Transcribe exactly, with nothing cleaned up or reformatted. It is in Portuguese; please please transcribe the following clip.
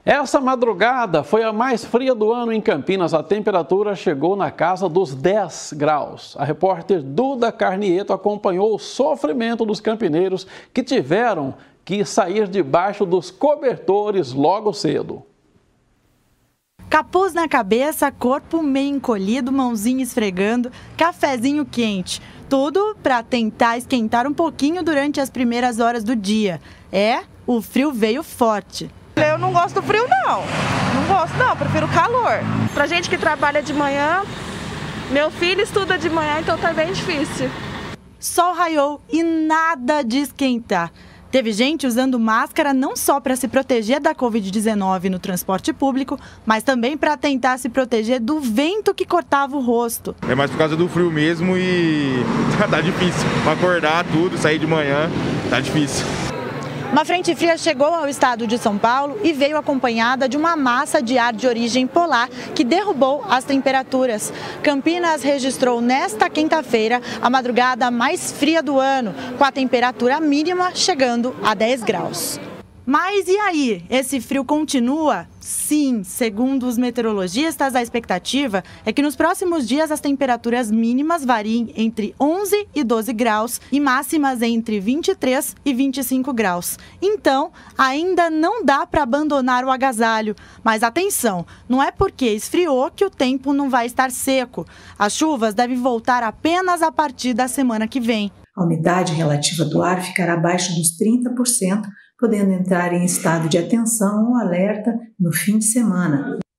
Essa madrugada foi a mais fria do ano em Campinas. A temperatura chegou na casa dos dez graus. A repórter Duda Carnieto acompanhou o sofrimento dos campineiros que tiveram que sair debaixo dos cobertores logo cedo. Capuz na cabeça, corpo meio encolhido, mãozinha esfregando, cafezinho quente. Tudo para tentar esquentar um pouquinho durante as primeiras horas do dia. É, o frio veio forte. Eu não gosto do frio, não. Não gosto, não. Prefiro o calor. Pra gente que trabalha de manhã, meu filho estuda de manhã, então tá bem difícil. Sol raiou e nada de esquentar. Teve gente usando máscara não só para se proteger da covid dezenove no transporte público, mas também para tentar se proteger do vento que cortava o rosto. É mais por causa do frio mesmo e tá difícil. Pra acordar tudo, sair de manhã, tá difícil. Uma frente fria chegou ao estado de São Paulo e veio acompanhada de uma massa de ar de origem polar que derrubou as temperaturas. Campinas registrou nesta quinta-feira a madrugada mais fria do ano, com a temperatura mínima chegando a dez graus. Mas e aí? Esse frio continua? Sim, segundo os meteorologistas, a expectativa é que nos próximos dias as temperaturas mínimas variem entre onze e doze graus e máximas entre vinte e três e vinte e cinco graus. Então, ainda não dá para abandonar o agasalho. Mas atenção, não é porque esfriou que o tempo não vai estar seco. As chuvas devem voltar apenas a partir da semana que vem. A umidade relativa do ar ficará abaixo dos trinta por cento, podendo entrar em estado de atenção ou alerta no fim de semana.